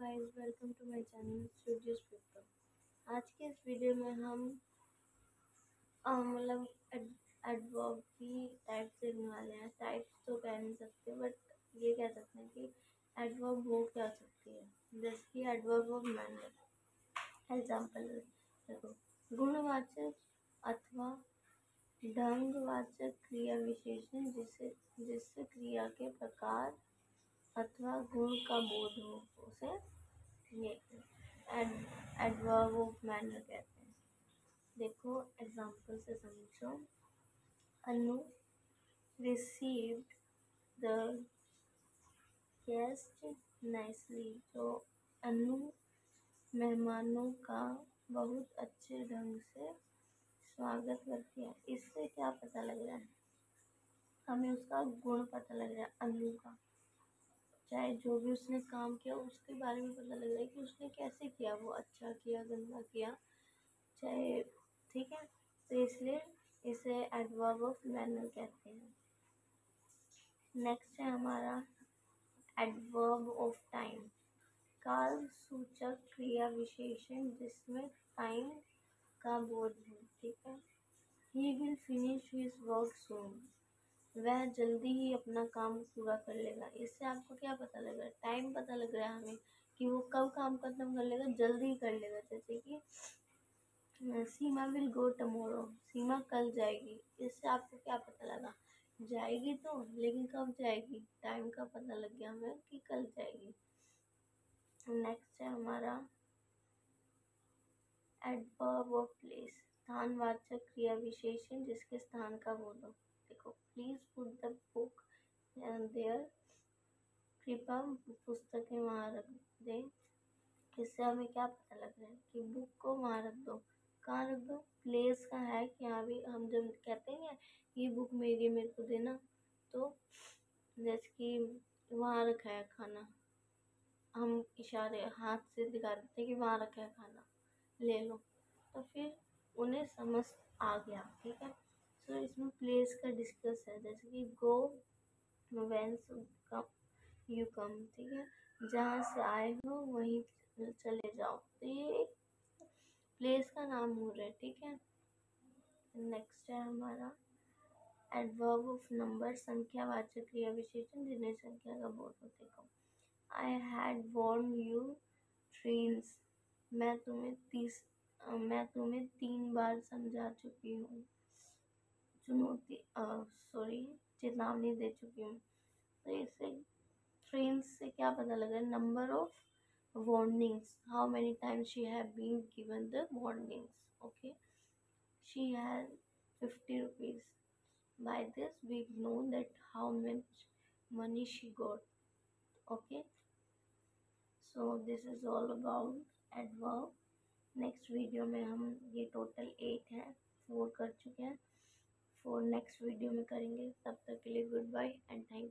Guys, welcome to my channel studios paper. आज के इस वीडियो में हम मतलब एडवर्ब की टाइप देखने वाले हैं। टाइप्स तो कह नहीं सकते, बट ये कह सकते हैं कि एडवर्ब हो क्या सकती है। जैसे कि एडवर्ब ऑफ मैनर। एग्जाम्पल देखो, गुणवाचक अथवा ढंगवाचक क्रिया विशेषण जिससे क्रिया के प्रकार अथवा गुण का बोध हो, उसे ये एडवर्ब ऑफ मैनर कहते हैं। देखो एग्जाम्पल से समझो। Anu received the guest nicely. तो अनु मेहमानों का बहुत अच्छे ढंग से स्वागत करती है। इससे क्या पता लग रहा है, हमें उसका गुण पता लग रहा है। अनु का चाहे जो भी उसने काम किया उसके बारे में पता लग रहा है कि उसने कैसे किया, वो अच्छा किया गंदा किया, चाहे ठीक है। तो इसलिए इसे एडवर्ब ऑफ मैनर कहते हैं। नेक्स्ट है हमारा एडवर्ब ऑफ टाइम। काल सूचक क्रिया विशेषण जिसमें टाइम का बोध है, ठीक है। He will finish his work soon. वह जल्दी ही अपना काम पूरा कर लेगा। इससे आपको क्या पता लग रहा है, टाइम पता लग रहा है हमें कि वो कब काम खत्म कर लेगा, जल्दी ही कर लेगा। जैसे कि सीमा विल गो टमोरो। सीमा कल जाएगी। इससे आपको क्या पता लगा, जाएगी तो, लेकिन कब जाएगी, टाइम का पता लग गया हमें कि कल जाएगी। नेक्स्ट है हमारा एडवर्ब ऑफ प्लेस। स्थानवाचक क्रिया विशेषण जिसके स्थान का बोध हो। देखो, please put the book there. कृपया पुस्तकें वहाँ रख दें। इससे हमें क्या पता लग रहा है कि बुक को वहाँ रख दो। कहाँ रख दो, प्लेस का है कि यहाँ भी हम जब कहते हैं ये बुक मेरी, मेरे को देना, तो जैसे कि वहाँ रखा है खाना, हम इशारे हाथ से दिखा देते हैं कि वहाँ रखा है खाना, ले लो। तो फिर उन्हें समझ आ गया, ठीक है। सो इसमें प्लेस का डिस्कस है। जैसे कि गो वेंस यू कम, ठीक है। जहाँ से आए हो वहीं चले जाओ। तो ये प्लेस का नाम हो रहा है, ठीक है। नेक्स्ट है हमारा एडवर्ब ऑफ नंबर। संख्यावाचक क्रिया विशेषण जिन्हें संख्या का बोध हो। देखो, I had warn you trains. मैं तुम्हें 3 बार समझा चुकी हूँ, चेतावनी दे चुकी हूँ। तो इससे ट्रेन्स से क्या पता लगा, number of warnings, how many times she have been given the warnings. Okay, she has 50 rupees. By this we know that how much money she got. Okay, so this is all about adverb. Next video में हम ये total 8 है, 4 कर चुके हैं, 4 next video में करेंगे। तब तक के लिए goodbye and thank you.